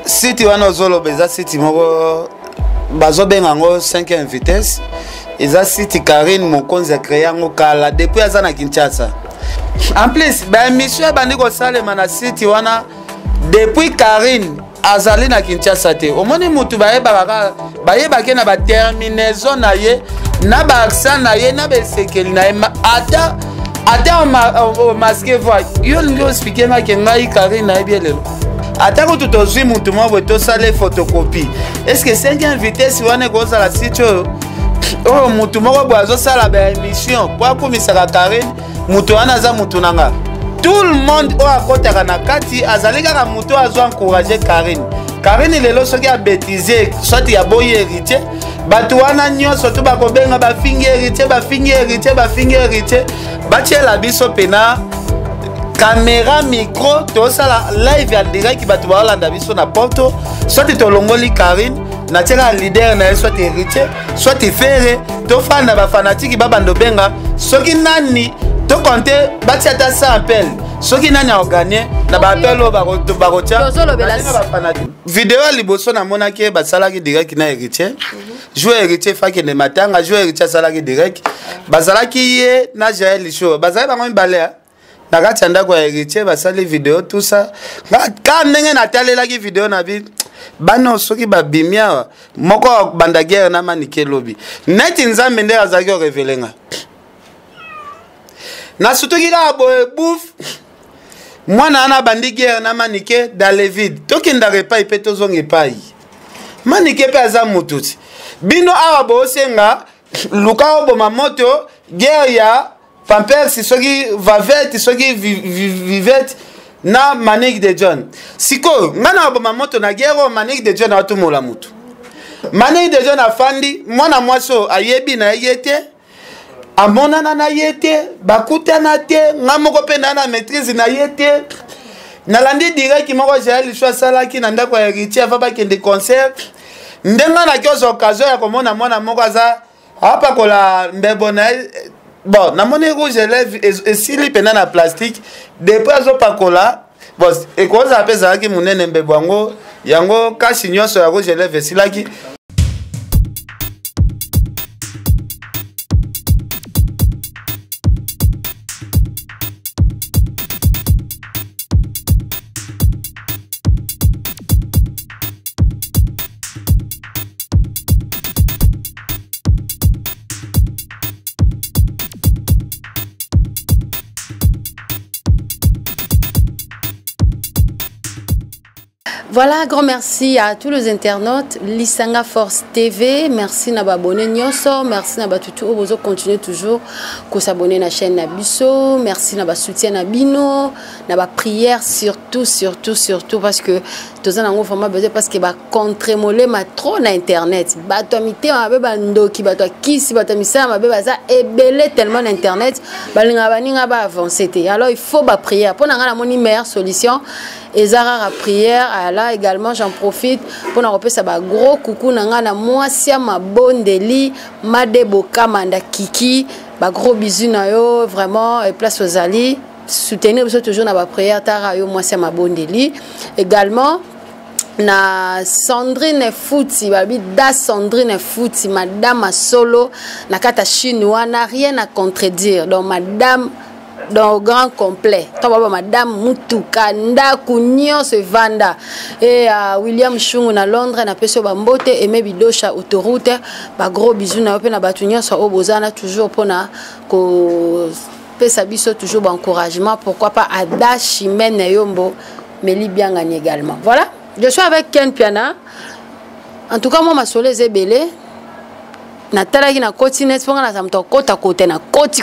site wana ozoloba eza site moko bazobenga yango 5e vitesse. Eza site Karine Mokonzi créé yango kala depuis aza na Kinshasa. En plus baémission ebandi kosalema na site wana depuis Karine azali na Kinshasa te. Omoni mutu bayebake na baterminaison na ye na baaccent na ye na besekeli na ye ata masque voix yo lingi ospike ngaki ngai Karine na yebi lelo ata ko tutozwi mutu mwa tosale photocopie. Est-ce que 5e vitesse wana kozala site oyo mutu moko bo azosala baémission po akumisaka Karine mutu wana aza mutu nanga tout le monde oyo akotaka na kati azali kaka mutu azo encourager Karine. Karine lelo soki abétiser soit ya boyi héritier bato wana nyonso to bakobenga bafingi héritier batiela biso pena caméra micro tosala live ya direct bato baolanda biso na porto soit tolongoli Karine na tiaka leader na ye soit héritier soit fere tofanda bafanatiki babando benga soki nani to compter batia ta 100 appel soki nani a gagné na ba appel o bakotia vidéo liboso na monaki basalaki direct na héritier jouer héritier faki de matanga jouer héritier salaki direct bazalaki ye na Jaël show bazali bango mibale na kati ndako ya héritier basali vidéo tout ça ka ndenge na talelaki vidéo na bi bano soki babimia moko banda guerre na manike lobi neti nzambe nde azaki revelenga na sutuki ka boye bouf mwana ana bandi guerre na manike dans le vide tokinda repai pe tozonge pai manike pe aza mututi bino awa bosenga luka oboma moto guerre ya Pampers soki vavette soki vivette na Manique de John siko ngana oboma moto na guerre Manique de John atumola mutu Manique de John afandi mwana mwaso ayebi na yete amonana na yete bakutana te ngamoko pe na maîtrise na yete nalandi direct moko Jaël choix salaki na ndako ya héritier ava bakende concert ndenga na kyozo occasion ya komona mwana moko aza apa kola mbebo na bon namoni rouge élève esili pena na plastique depuis azopakola bon ekoza apezalaki munene mbebo yango kasi nyonso ya rouge élève esilaki. Voilà, grand merci à tous les internautes. Lisanga Force TV, merci na abonné nyonso, merci na batutu obozo continuer toujours ko s'abonner na chaîne Nabiso, merci na ba soutien na bino, na ba prière surtout parce que tous en ont vraiment besoin parce que ba contre-moler ma trop na internet. Ba to mité ma be bandoki ba to kisi ba to misa ma be baza ebele tellement na internet, ba linga baninga ba avancer. Alors il faut ba prière pour na la moni meilleure solution. Et Zara à prière, là également j'en profite pour nous repasser ça gros coucou nanga na moi si ma bonne deli madeboka manda kiki ba gros bisous na yo vraiment et place aux ali soutenir toujours na ba prière tara yo moi si ma bonne deli également na Sandrine Fouti babi da Sandrine Fouti madame solo na kata chinois n'a rien à contredire donc madame dans le grand complet. Madame Mutuka Ndaku Nyonso Vanda et William Chung na Londres na peso bambote et Mebidosha autoroute ba gros bisous na pe na batu nyonso obozana toujours pona ko pesa biso toujours bon encouragement pourquoi pas Ada Chimène Yombo Meli bien gagné également. Voilà, je suis avec Ken Piana. En tout cas moi ma solé zebele na talaki na koti net fonga na samto kota kote na koti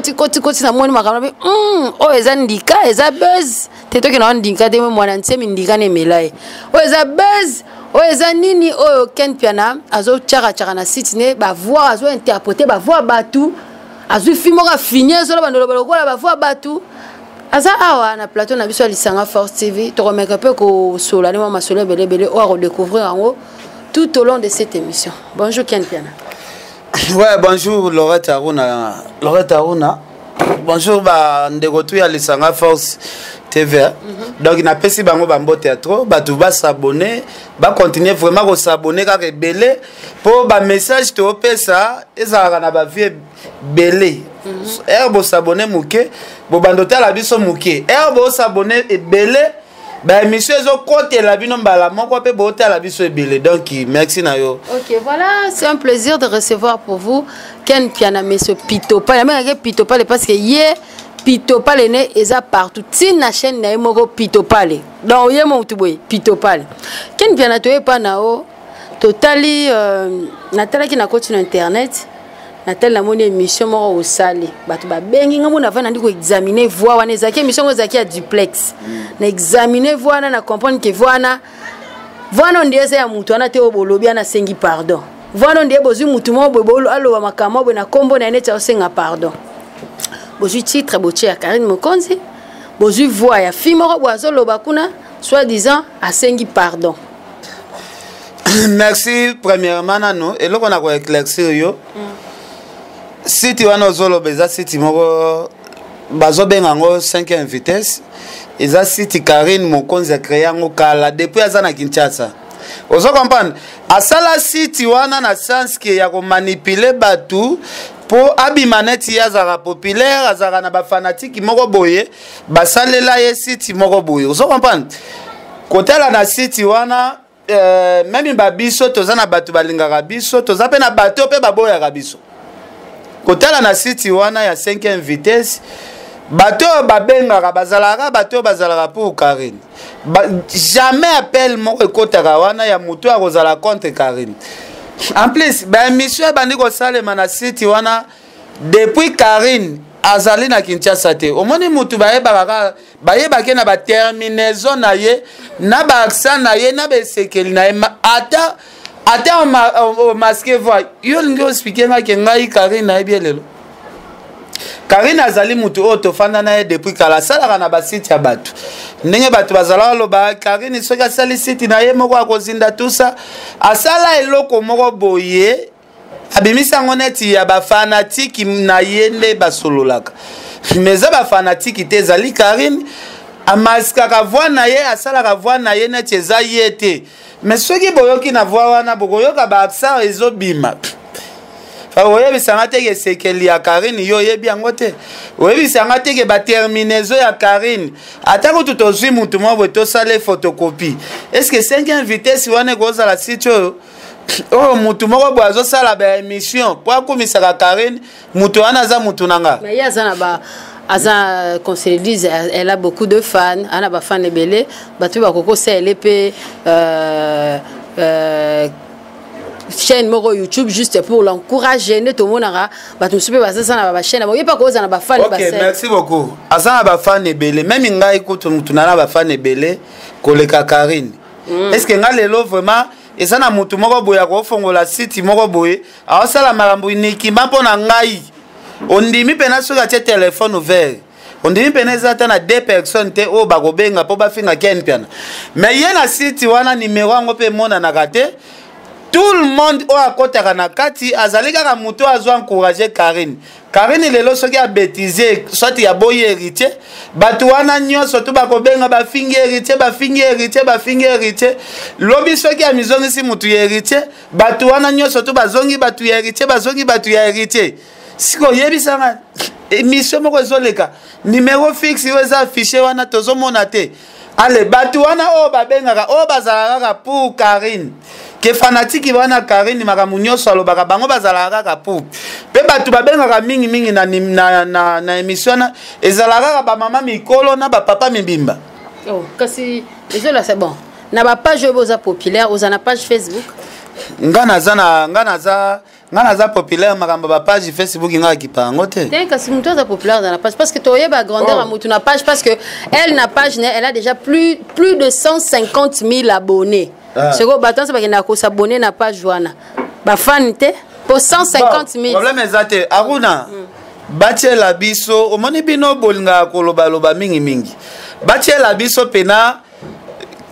na moni makamala o eza ndika eza buzz teto ke na ndika de mwana nsemi ndika ne melaye o eza buzz o eza nini o Ken Piana azo chaka na site ne ba voir azo interpréter ba voir batu azo filmo ka finir so bandolo balokola ba voir batu aza awa na plateau na biso Lisanga Force TV to remettre peu ko sola ne ma sola belé o redécouvrir en haut tout au long de cette émission. Bonjour Ken Piana. Ouais, bonjour Laurette Aruna. Laurette Aruna. bonjour ndeko tu ya Lisanga Force TV. Donc na pesi bango bambo théâtre, batu ba s'abonner, ba continuer vraiment ko s'abonner ka rebelle pour ba message to pesa ezala na ba vie belé. Bo s'abonner muke, bo bandota la biso muke. Bo s'abonner et belé. Bah monsieur zo côté la bino mbala moko pe bo ta la biso belé. Donc merci na yo. OK, voilà, c'est un plaisir de recevoir pour vous Ken Piana monsieur Pito Pale. Mais Pito Pale parce que hier Pito Pale ne eza partout. Si na chaîne na moko Pito Pale. Donc yé mon tuboy Pito Pale. Ken Piana to e pa na o totali natala ki na coach na internet. Natel la moni émission moko au sali. Batu ba bengi ngamu na vana ndiko examiner voix wana ezaki émission ngo zaki ya duplex. Na examiner voix na comprendre que voix na ndiese ya mutu ana te obolobi ana sengi pardon. Voix na ndiye bozu mutu mo bobolo alo wa makamo bo na kombo na ene cha osenga pardon. Bozu titre boche ya Karine Mokonzi. Bozu voix ya fille moko boazo loba kuna soit disant asengi pardon. Merci premièrement nano et loko na ko éclaircir yo. Siti wana zolo beza siti moko bazo bengango 5e vitesse eza siti Karine Mokonzi a créé ngo kala depuis azana Kinshasa. Ozo comprendre asala siti wana na sens que ya ko manipuler batu pour abimaneti yazara populaire azara na ba fanatique moko boye basalela ye siti moko boye. Ozo comprendre kotala na siti wana même ba biso tozana batu balingaka biso tozape na bato pe baboya ka biso. Kotala na siti wana ya 5e vitesse bato babengaka bazalaka bato bazalaka pour Karine jamais appel moko ekotaka wana ya mutu akozala contre Karine. En plus ba émission bandi ko salema na siti wana depuis Karine azali na Kinshasa te omoni mutu bayebaka bayebake na ba terminaison na ye na ba accent na ye na be sekeli na ye ata au masque voix yo lingi expliquer nga ke ngai Karine na ebielelo Karine azali mutu oto fanda na ye depuis kala sala na ba site ya batu ndenge batu bazala loba Karine soki asali site na ye moko akozinda tusa asala eloko moko boye abimisa ngoneti ya ba fanatique na ye nde basololaka meza ba fanatique te ezali Karine amaska ka voix na ye asala ka voix na ye neti eza ye te. Mais ceux qui boyoki na voix wana boyoka ba accent ezobima. Fa oyebi sangate ke sekeli ya Karine yo yebi yango te. Oyebi sangate ke ba terminaison ya Karine. Atako tutozwi mutu mo boto sale photocopie. Est-ce que 5e vitesse wana koza la sitio oh mutu moko boazo sala ba émission pour komisa ka Karine mutu wana za mutu nanga. Mais ya zana ba Aza, qu'on se le dise, elle a beaucoup de fans. Elle a des fans belés. Batu ba koko c'est LP chaîne moro YouTube juste pour l'encourager. Ne tout le monde a. Batu super basa ça na chaîne. Il pas cause na ba fans. Ok, merci beaucoup. Aza na ba fans belés. Même inga écoute mutu na ba fans belés. Koleka Karine. Est-ce que nga lelo vraiment et ça na mutu moko boya ko fongola site moko boye. A sala marambo iniki mpo na ngai. On dit mi pena sur la téléphone ouvert. On dit mi pena zata na 2 personnes te o bakobenga po ba finga Ken Piana. Mais yena site wana numéro ngo pe mona na kate. Tout le monde o akota na kati azalika ka muto azo encourager Karine. Karine lelo soki a bêtiser soit ya boye héritier. Batu wana nyonso to bakobenga ba finga héritier ba finga héritier ba finga héritier. Lobi soki a mizongi si mutu héritier. Batu wana nyonso to bazongi batu héritier bazongi batu héritier. Siko yebisanga émission moko ezoleka numéro fixe yo eza affiché wana tozomona te. Ale batu wana o babengaka o bazalaka pour Karine ke fanatique wana Karine makamu nyonso alobaka bango bazalaka pour pe batu babengaka mingi na émission na ezalaka ba mama mikolo na ba papa mibimba. Oh kasi désolé c'est bon na ba page boza populaire oza na page Facebook ngana za populaire makambo ba page Facebook nga kipango te. Dès que si muto za populaire dans la page parce que toye ba grandeur à mutu na page parce que elle na page elle a déjà plus de 150 000 abonnés. C'est quoi baton c'est pas qu'il na ko s'abonner na page wana. Ba fan te pour 150 000. Problème ezate Aruna. Batie la biso omoni bino bolinga ko loba mingi. Batie la biso pena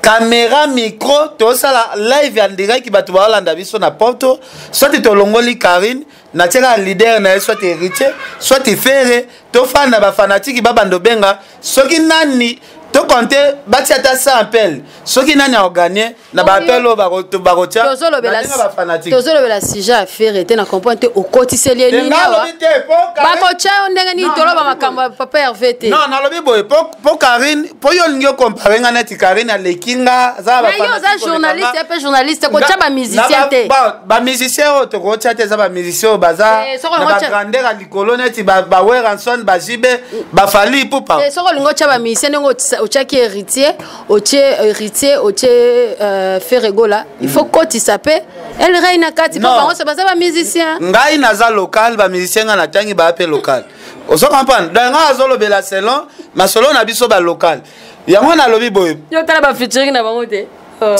caméra micro to sala live en direct ki batu ba landa biso na porto soit to longoli Karine na tela leader na soit héritier soit Ferré to fana ba fanatique ba bando benga soki nani to compter bati ata 100 appel soki nani a gagné na ba appel o ba rotia ba fanatique tozolo bela sija Ferré te na comprendre au quotidien ni ba kocha ndenge ni tolo ba makambo papa Hervé te non na lobi boy pour Karine pour yo ngio comparer ngana ti Karine a lekinga za ba fanatique journaliste pe journaliste ko cha ba musicien te ba musicien o to ko cha te za ba musicien baza na ba grandeur a likolo neti ba Weranson ba Jibe ba Fali pupa so ko lingo cha ba musicien ngo ochaki héritier Ferregola il faut que tu s'appelle elle reine kati papa on se basa ba musicien ngai naza local ba musicien na tangi ba appel local oso comprendre dans nga azolo bela selon ma solo na biso ba local yango na lobi boy yo tala ba featuring na bango te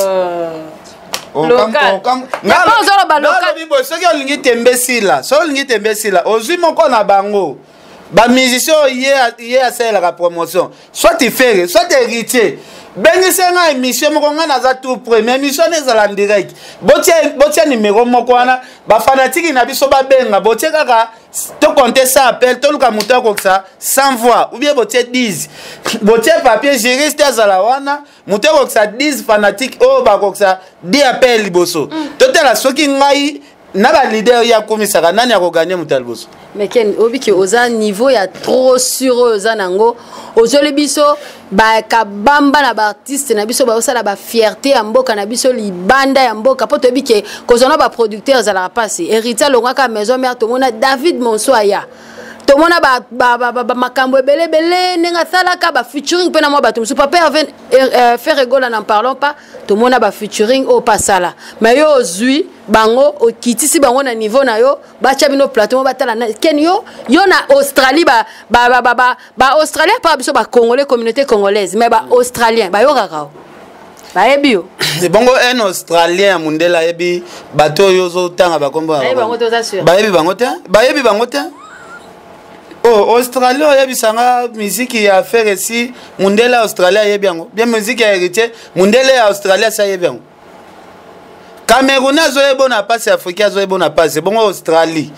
local nga ozolo ba local lobi boy soki olingi tembesila so olingi tembesila ozwi moko na bango ba musicien yé a celle la promotion soit Ferré soit héritier bengi senga émission moko nga naza tout premier émission ezala en direct botia numéro moko wana ba fanatique na biso ba benga botia kaka to compter ça appel to luka muto ko ça sans voix ou bien botia 10 botia papier juriste azala wana muto ko ça 10 fanatique o ba ko ça 10 appel liboso to tela soki ngai na ba leader ya komisaka nani ya ko gagner mutal boso mais ken obiki oza niveau ya trop sur oza nango ozole biso ba kabamba na ba artiste na biso ba osala ba fierté ya mboka na biso libanda ya mboka poto biki kozona ba producteur za la passe héritier longaka maison mère to mona David Monsoaya to mona ba makambo belebele nenga salaka ba featuring pena mo ba to papa Ferregola n'en parlons pas to mona ba featuring au pasala mais yo ozui bango o kitisi bango na niveau na yo ba chabino plateau ba tala ken yo na Australie ba Australie pas biso ba congolais communauté congolaise mais ba australien ba yo kakao ba ebio bongo un australien mundela ebi bato yo zo tanga ba kombo ba ebi bango te oh Australie yebi sanga musique ya faire ici mundela Australie yebi yango bien musique ya héritier mundela ya Australie ça yebi yango Cameroun azo ebona passe Afrique azo ebona passe bongo Australie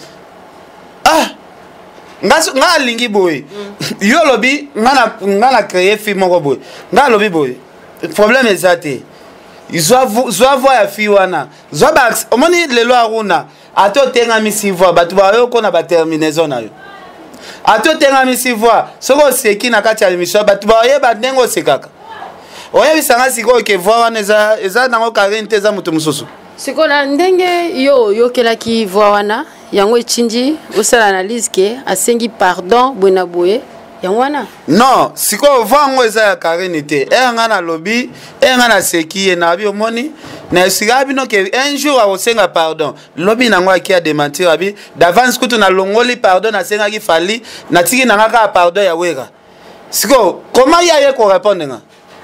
nga lingi boy yo lobi ngana créer film moko boy nga lobi boy problème ezate zwa voix ya fi wana zwa ba omoni lelo aruna ato tenga misi voix batu ba yo kona ba terminaison na yo ato tenga misi voix soko seki na kati ya émission batu ba ye ba ndengo sekaka oya bisanga siko ke voix wana eza nango Karine te za mutu mususu siko na ndenge yo kelaki voix wana yango echinji osala analyse ke asengi pardon bwena boye yango wana non siko voix ngo eza ya Karine te nga na lobby nga na seki na bi omoni na sika bino ke un jour akosenga pardon lobby nango aki a démentir abi d'avance kutu na longoli pardon na senga ki fali na tiki na ngaka pardon ya wera siko comment ya ko répondre nga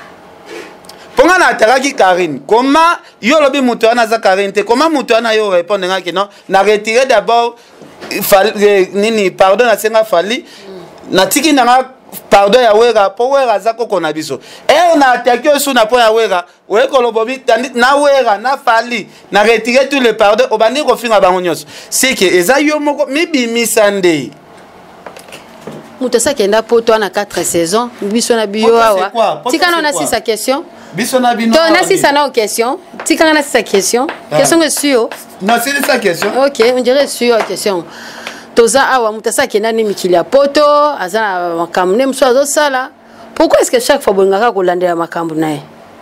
ponga na taraki Karine comment yo lobby muto na za Karine te comment muto na yo répondre nga ke non na retirer d'abord nini pardon na senga fali na tiki na pardon ya wera po wera zako kona biso na attaqué sur na po ya wera we ko lobobi na wera na fali na retirer tout le pardon obandi ko finga bango nyonso c'est que eza yo moko mibi misande muto sa kenda poto na 4 saisons biso na bio awa tika na si sa question biso na bino to na si sa na question tika na si sa question question est sûr non c'est sa question OK on dirait sûr question toza awa mutasa kenda ni mikili ya poto azana makambo ne mso azosala pourquoi est-ce que chaque fois bongaka kolandela makambo nae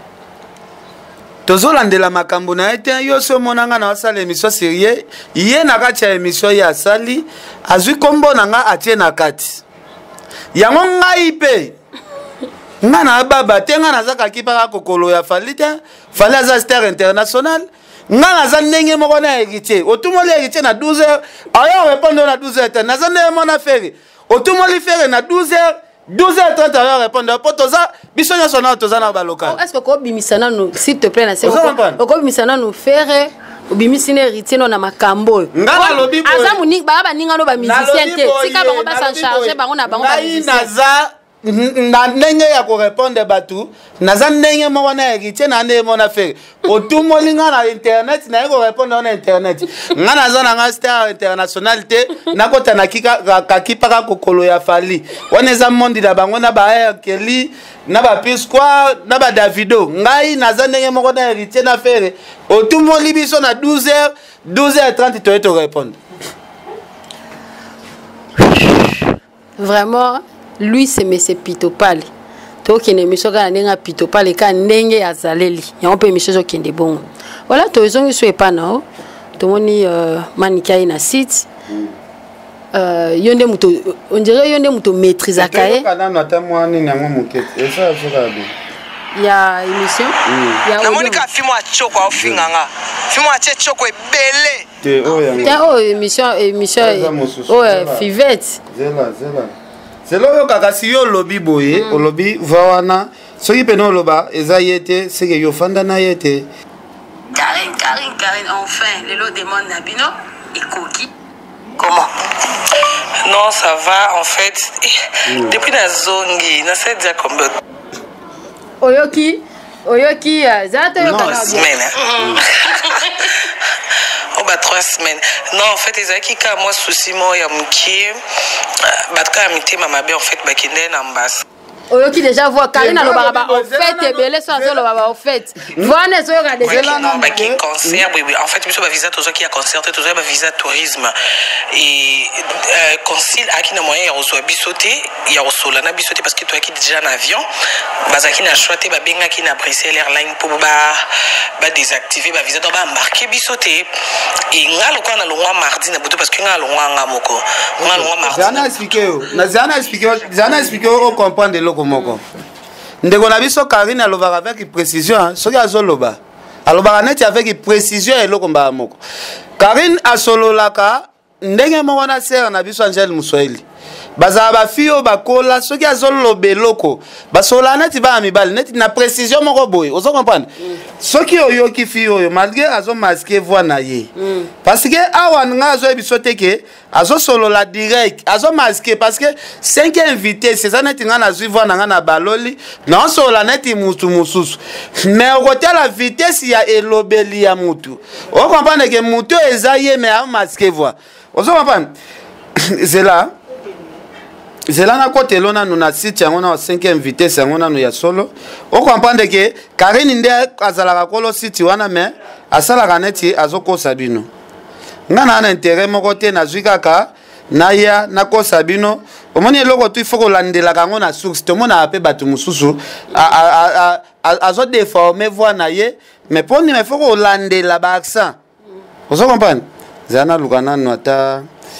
tozolandela makambo nae te yo so monanga na wasala émission sérieux ye na kati ya émission ya sali azwi kombo nanga atie na kati yango ngai pe nga na baba te nga nazaka kipaka kokolo ya fali te fali aza star international nga naza ndenge moko na héritier otumoli héritier na 12h ayo répondre na 12h naza ndenge mona Ferré otumoli Ferré na 12h30 ayo répondre po toza biso nyonso na toza na ba local est-ce que ko bimisana no s'il te plaît na se ko bimisana no Ferré obimisine héritier no na makambo nga lobi boy aza muninga ba ninga no ba musicien te tika bango ba s'en charger bango na bango ba musicien naza na ndenge ya ko répondre batu naza ndenge moko na héritier na ndenge mona faire otumoli nga na internet na ko répondre na internet nga naza na nga star international te nakota na kakipaka kokolo ya fali wana eza mondi na bango na ba Kelly na ba Pisqua na ba Davido ngai naza ndenge moko na héritier na faire otumoli biso na 12h30 to répondre. Vraiment, lui c'est monsieur Pitopale. To kene miso ka nenga Pitopale ka ndenge ya zaleli. Ya on peut miso zo kende bon. Voilà, to zongi so epana. To moni manikai na site. Yonde muto on dirait yonde muto maîtriser kae. Kana na tamwa ni nango mukete. Esa so ka bi. Ya émission. Na monika fimo a choko a finganga. Fimo a choko ebele. Oh, émission. Oh, Fivette. C'est là kaka si yo lobby boye, o lobby vawana. Soki peno loba eza yete, c'est que yo fanda na yete. Karine, enfin, le lot demande Nabino et Koki. Comment? Non, ça va en fait. Depuis la zongi, na c'est déjà comme Oyoki, zata yo kaka. 3 semaines. Oh bah 3 semaines. Non, en fait, les qui ka moi souci moi ya mki batka amité mama be en fait bakende na mbas. Oyoki déjà voit Karine lo baba en fait belé so zo lo baba en fait. Voine so ga déjà là non ba qui concert oui en fait biso ba visa to qui a concert to ba visa tourisme et consul aki na moyen ya reçoit bisoté ya reçoit na bisoté parce que toi qui déjà en avion bazaki na choité ba benga ki na Bruxelles Airlines pour ba désactiver ba visa to ba marquer bisoté et ngalo kwa na longwa mardi na buto parce que ngalo ngwa moko ngalo ngwa mardi. Zana expliquer au comprendre komoko ndeko na biso Karine alobaka avec précision soki azoloba alobaka neti avec précision eloko mbala moko Karine asololaka ndenge moko na sere na biso Angel Muswahili bazala bafio bakola soki azoloba eloko basola neti bana mibali neti na précision moko boye ozo comprendre soki oyoki fio oyo malgré azo masquer voix na ye parce que awa nga azo ebiso teke azo solola direct azo masquer parce que 5 invités c'est ça neti nga na zui voix na nga na baloli na solola neti mutu mususu mais côté la vitesse ya elobeli ya mutu on comprendre que mutu eza ye mais a masquer voix ozo comprendre c'est là na côté lona nous na site yango na 5e vitesse yango na no ya solo o comprendre que Karine nde azalaka kolo site wana mais asalaka neti azokosa bino ngana na intérêt moko te na zwikaka na ya na kosa bino omoni eloko tu ifoko landela kango na source to mona ape batu mususu azo déformer voix na ye mais poni mais foko landela ba accent vous comprenez zana lukana no ata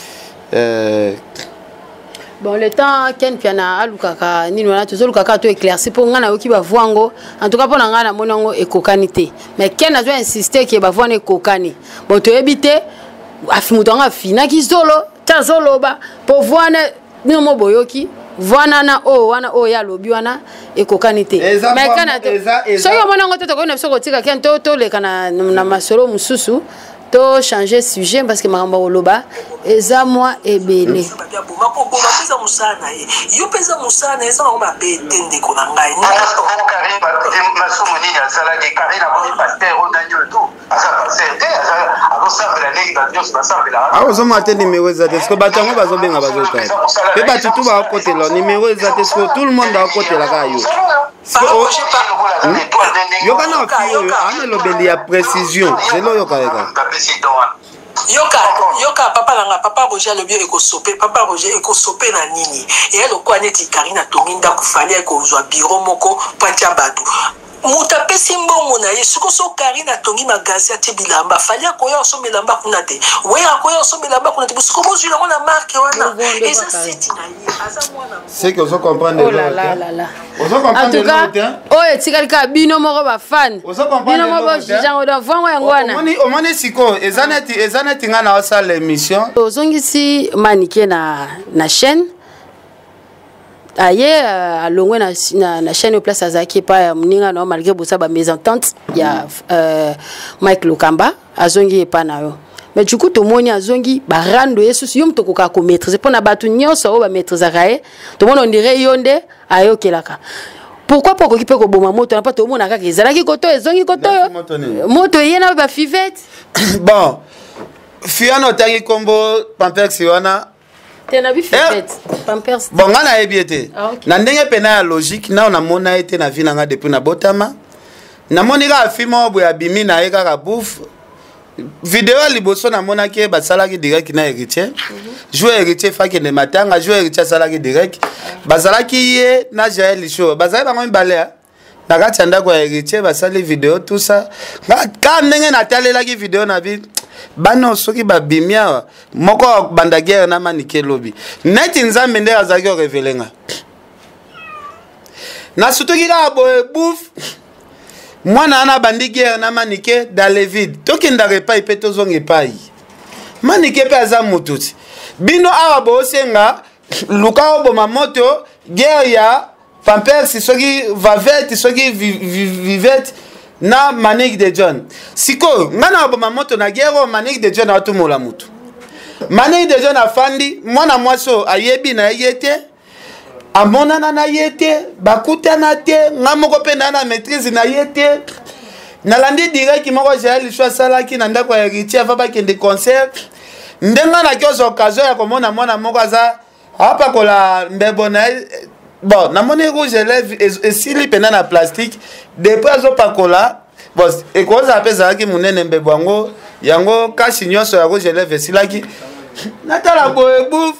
bon le temps ken piana alukaka nini wana tozo lukaka to éclairci pour ngana oki ba voango en tout cas pour ngana monango ekokanité mais ken azo insister que ba voana ekokani bon to ebité afimutonga fina ki solo ta solo ba pour voana ni mo boyoki voana na o wana o ya lobi wana ekokanité mais kana so yo monango to ko na biso ko tika ken to le kana na masolo mususu to changer sujet parce que maramba oloba eza moi ebele mako pesa musana yo pesa musana eza ngoma betende ko na ngai ni Karine masomo nini azala ke Karine ko pasteur odanyo to asa pasteur asa abosambela negi badio basambela ah ozoma te numéro za te sko batango bazobenga bazoka pe batutu ba côté lo numéro za te sko tout le monde ba côté la ka yo yo kana fio yo ana lobeli ya précision zelo yo kaeka yoka papa langa papa Roger le bio ekosope papa Roger ekosope na nini et le quoi neti Karina tonginda kufanya ekozwa bureau moko patia batu muta pesi mbongo na ye suko so Karina tongi magazi ati bilamba fali akoya so melamba kuna te we akoya so melamba kuna te suko bozu la na marque wana eza site na ye aza mwana c'est que vous comprenez oh là là là là en tout cas oh etika bino moko ba fan bino moko jango da vango yango wana omoni siko ezaneti nga na osa l'émission ozongisi manike na chaîne aye alongwe na chaîne place azaki pa mninga no malgré bosa ba mésentente ya Mike Lukamba azongi epa na yo mais du coup tomoni azongi barando yesu yo mutoko ka ko maîtriser pona batu nyonso o ba maîtriser kae to mona on dirait yonde ayokelaka pourquoi pas ko kipe ko boma moto na pas to mona kaka ezalaki koto ezongi koto moto yena ba fivette bon fiano tangi kombo Pampers wana tena bi fivette Pampers bon ngana ebiete na ndenge pena ya logique na on a mona été na vie na nga depuis na botama na monika film bo ya bimi na eka ka bouffe vidéo liboso na mona ke basalaki direct na héritier jouer héritier faki ne matanga jouer héritier salaki direct basalaki ye na Jaël show bazali bango mbalea na kati ya ndako ya héritier basali vidéo tout ça ka ndenge na talelaki vidéo na bi bano soki babimia moko banda guerre na manike lobi neti nzambe nde azaki o revelenga na sutuki ka boye bouffe mwana ana bandi guerre na manike dans le vide tokenda repai pe tozonga epai manike pe aza mututi bino awa bosenga luka oboma moto guerre ya Pampers soki vavette soki vivette na Manique de John siko ngana oboma moto na guerre Manique de John atumola mutu Manique de John afandi mwana mwaso ayebi na yete amonana na yete bakutana te ngamoko penda na maîtrise na yete nalandi direct moko Jaël choix salaki na ndako ya héritier ava bakende concert ndenga na kyoso occasion ya komona mwana moko aza apa kola mbebo na bon na moni rouge lèvre esili pena na plastique depuis azopakola bon ekoza apesa ki munene mbebo yango kasi nyonso ya rouge lèvre esilaki natala boye bouffe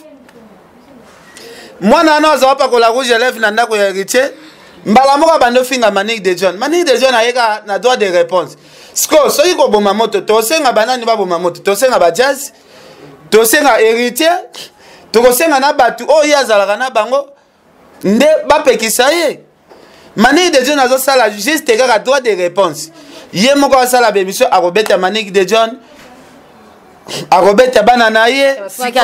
mwana na aza pakola rouge lèvre na ndako ya héritier mbala moko bando finga Manique de John ayeka na droit de réponse sko soki ko boma moto tosenga banani ba boma moto tosenga ba jazz tosenga héritier tokosenga na batu oyo azalaka na bango nde bapekisa ye Manique de John azo sala juste kaka droit de réponse ye moko asala bémission akobeta Manique de John akobeta bana na ye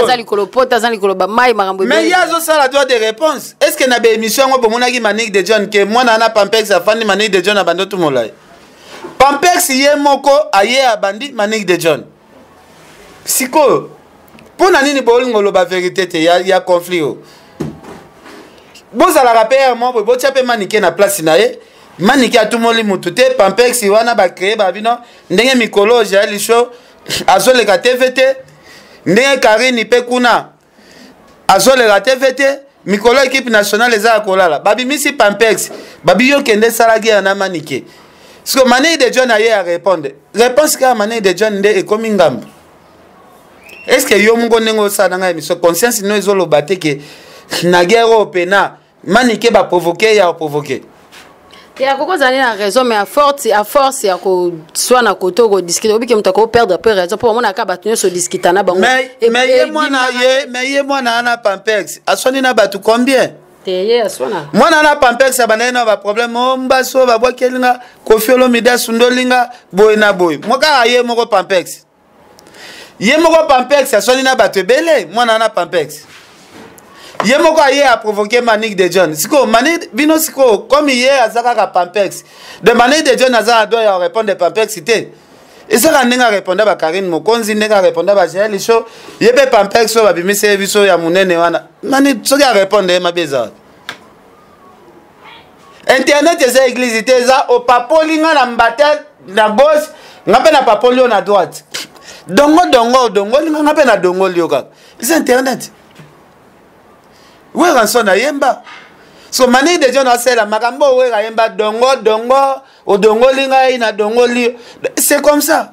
mais ya zo sala droit de réponse est-ce que na be émission ngo bomonaki Manique de John ke mwana na Pampers afandi Manique de John abando tumola Pampers ye moko aye abandi Manique de John siko pona nini bolingo loba vérité te ya conflit o bozala rapper mo bo tiape Manique na place na ye Manique atumoli mutu te Pampers wana ba créer ba bino ndenge mikolo Jaël show azoleka TVT ndenge Karine pe kuna azoleka TVT mikolo équipe nationale eza kolala babimisi Pampers babiyo kende salaki na Manique parce que Manique de John aye a répondre réponse ka Manique de John nde ekomi ngambo est-ce que yo mungo nengo sa nanga émission conscience no ezoloba te ke na guerre opena Manique ba provoquer ya provoquer ya koko zani na raison mais à force ya ko soit na koto ko discuter obi ke mutako perdre peu raison pour mona ka batunyo so discuter na bango mais ye mwana na Pampers asoni na batu combien teye asona mwana na Pampers abana na ba problème mbaso ba bwakelinga kofiolo mida sundolinga boy na boy moka ye moko Pampers asoni na batu belé mwana na Pampers ye moko aye a provoqué Manique de John siko Manique bino siko comme hier azaka ka Pampers de Manique de John azaka doit ya répondre de Pampers cité et ça ka ndenga répondre ba Karine Mokonzi ndenga répondre ba Jaël show yebe Pampers so ba bimise biso ya munene wana Manique so ya répondre ma beza internet eza église te eza o papolinga na mbatel na gauche ngape na papolio na droite dongo linga ngape na dongo lioka c'est internet wera nsona yemba so Manique de John asela makambo wera yemba dongo odongo linga ina dongo li c'est comme ça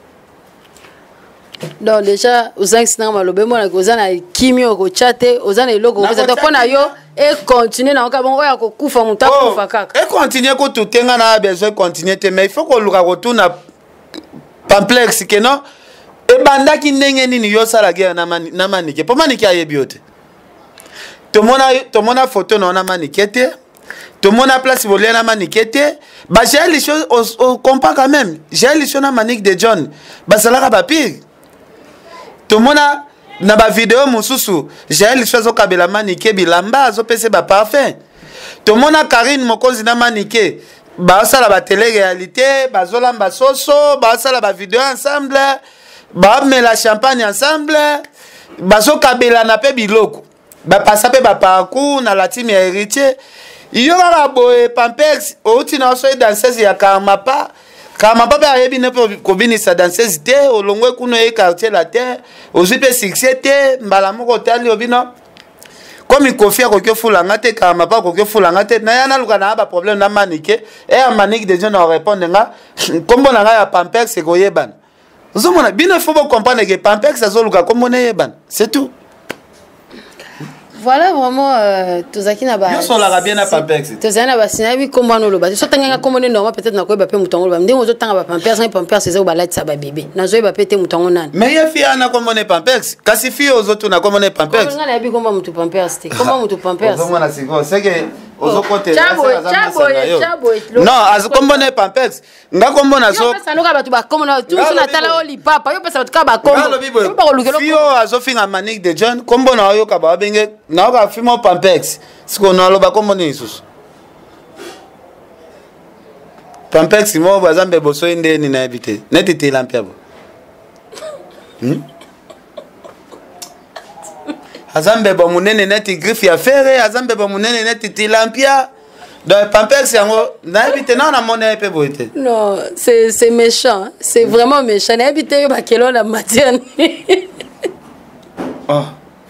donc déjà ozangi sina malobe mona ko zana kimio ko chate ozana eloko ko zata pona yo et continuer na ka bongo ya ko kufa mutakufa kaka et continuer ko tutenga na besoin continuer te mais il faut ko luka ko tuna Pampers que non e bandaki ndenge nini yo sala guerre na Manique po Manique ayebiote tomona photo na Manique te tomona place voler na Manique te ba Jaël show on comprend quand même Jaël show na Manique de John ba salaka ba pire tomona na ba vidéo mususu Jaël show zo kabela Manique bilamba zo pese ba parfum tomona Karine Mokonzi na Manique ba sala ba télé réalité ba zolamba soso ba sala ba vidéo ensemble bamela champagne ensemble bazokabelana mpe biloko bapasa mpe baparcours na la team ya héritier yo kaka boye Pampex outi na oso danseuse ya Karamapa mpe ayebi ne mpe kobinisa danseuse te olongwe kuno ye quartier la terre ozwi mpe succès te mbala moko otali obino comme Kofi akoki ofulanga te Karamapa akoki ofulanga te na ya naluka na baproblème na manike ya manike deja na orépondre nga kombo na ngai ya Pampex ekoyebana ozomona bino il faut comprendre que Pampex azoluka kombo na yebana c'est tout. Voilà vraiment tozaki na ba. Yo solaka bien na Pampex. Tozana ba sinabi kombo no loba. So tanga kombo ne normal peut-être na ko ba pe mutongo loba. Ndenge ozotanga ba Pampex, na Pampex c'est ba lati sa ba bébé. Na zo ba pete mutongo nani. Mais ya fia na kombo ne Pampex. Kasi fia ozotu na kombo ne Pampex. Kombo ngana yabi kombo mutu Pampex te. Kombo mutu Pampex. Ozomona siko, c'est que ozokote. Chabo. Non, az kombo ne Pampex. Nga kombo na so. Yo pesa noka batu ba kombo na tu so na tala oli papa. Yo pesa batu ka ba kombo. Fio azofinga Manique de John kombo na yo ka ba benge na ka fimo Pampex. Siko na loba kombo ni isusu. Pampex mo bazambe boso inde ni na ebite. Netete lampia bo. Azambe bo munene neti griffe ya ferre, azambe bo munene neti tilampia. Donc Pampex yango na ebite na na mona epe boite. Non, c'est méchant, c'est vraiment méchant. Na ebite yo ba kelo na matière. Oh.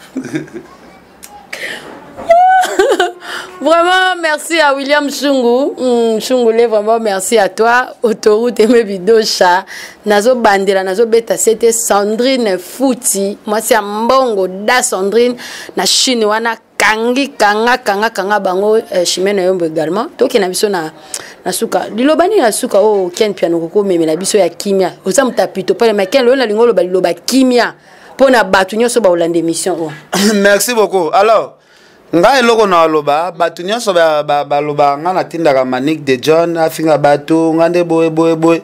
Vraiment, merci à William Chungu. Chungule, vraiment, merci à toi. Autoroute et mes vidéos, chat. Nazo Bandela, Nazo Beta, c'était Sandrine Fouti. Moi, c'est Mbongo da Sandrine. Na Chinoana, Kangi, Kanga, Bango, Chimène Yombo également. Toi qui n'as vu na suka. Lilobani na suka, oh, Ken Piano Koko, mais la biso ya Kimia. Osam tapito, pas le maquin, le lingo, loba Kimia. Pour na batunyo so ba olande mission. Merci beaucoup. Alors, nga eloko na loba batu nyonso ba loba nga na tindaka Manique de John afinga batu ngande boye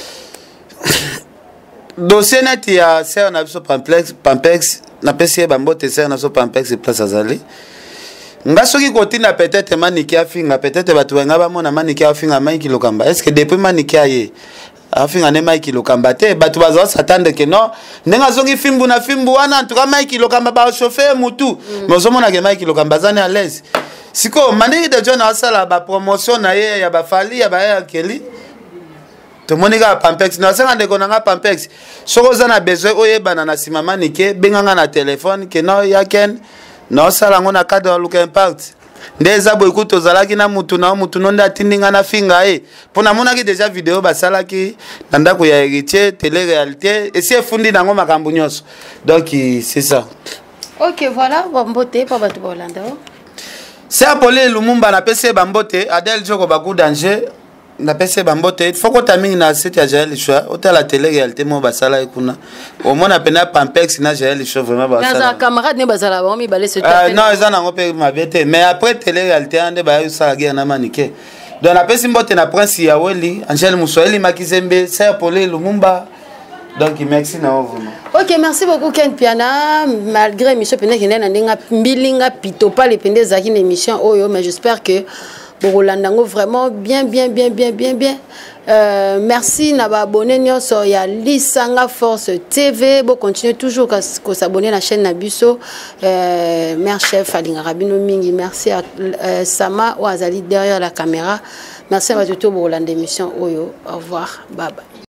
dossier net ya ser na biso Pampex na pesi ba mbote ser na so Pampex place azali nga soki kotina peut-être Manique afinga peut-être batu nga ba mona Manique afinga Mike Lokamba est-ce que depuis Manique aye afinga ne Mike Lokamba te batu bazo s'attendre que non ndenga zongi fimbu na fimbu wana en tout cas Mike Lokamba ba chauffeur mutu mais ozomona ke Mike Lokamba zane à l'aise siko Manique de John asala ba promotion na ye ya ba fali ya ba ya Kelly to monika Pampex na sanga de konanga Pampex soko zana besoin oyebana na sima Manique benganga na téléphone que non ya ken no sala ngona cadre look impact ndeza boy kuto zalaki na mutu nonda tindinga na finga pona monaki déjà vidéo basalaki na ndako ya héritier télé réalité et c'est fundi nango makambo nyonso donc c'est ça. OK, voilà bambote pa batu bolanda. C'est Apolé Lumumba na PC bambote Adel Joko baku danger na PC bambote faut ko tamingi na site ya Jael Choix hôtel la télé réalité mo basala ekuna au moins apena Pampex na Jael Choix vraiment basala. Na camarade ne basala ba mi balé ce non ils en ont pe mabete mais après télé réalité ande ba yusala guerre na Manique donc na PC mbote na Prince Yaweli Angel Musweli Makizembe c'est Apolé Lumumba donc merci na vraiment. OK, merci beaucoup Ken Piana malgré émission pene ki na ndinga mbilinga pitopa le pende zaki na émission oyo mais j'espère que Borolandango vraiment bien. Merci na ba abonné nyonso ya Lisanga Force TV. Bon continuez toujours ko s'abonner à la chaîne Nabiso. Mère chef Alinga Rabino Mingi. Merci à Sama Ouazali derrière la caméra. Merci à tout Borolanda émission Oyo. Au revoir. Bye bye.